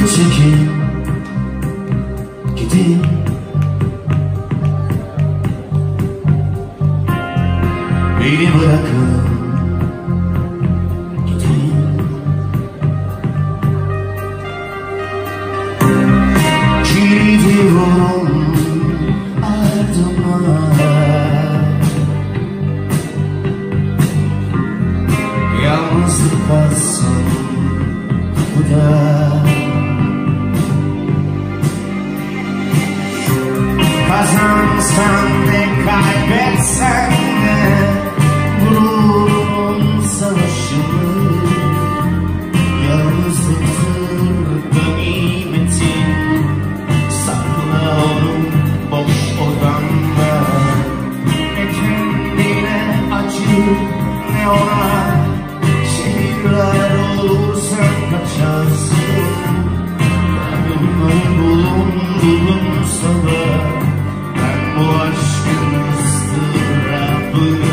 çekin gidin. Beni bırakın gidin. Kilidi vurun ardıma, yalnızlık bassın kapıda. Kazansan de kaybetsen de gururumun savaşını, yalnızlıktır ganimetin. Sakla onu boş odanda, ne kendine acı ne ona. Şehirler olursa kaçarsın, kalbimi bulundurunsa da ben bu aşkın ıstırabı.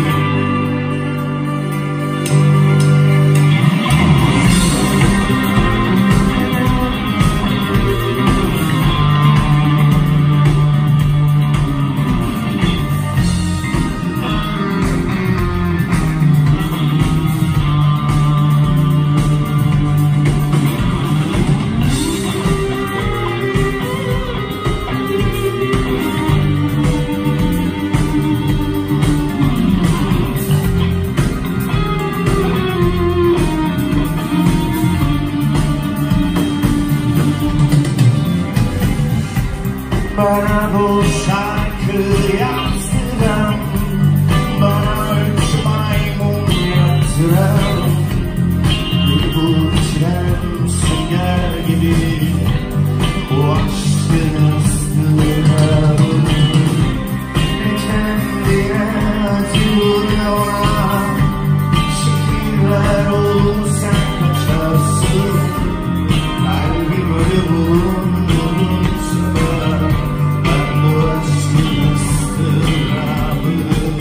Bana bu şarkı yazdıran, bana üç maymun yaptıran, bu tren sünger gibi bu aşkın ıstırabı. Ne kendine acı ne ona, şehirler olursa kaçarsın, kalbim öyle bulundurursa da ben bu aşkın ıstırabı.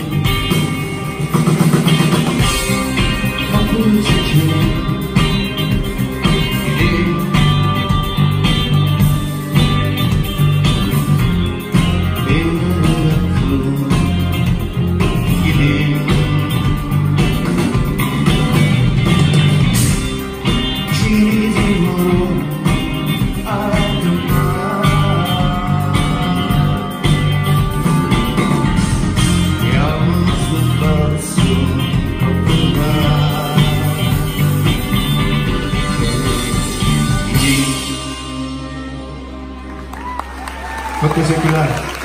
Kapıyı çekin gidin. Beni bırakın gidin. Kilidi vurun ardıma, yalnızlık bassın kapıda. Çok teşekkürler.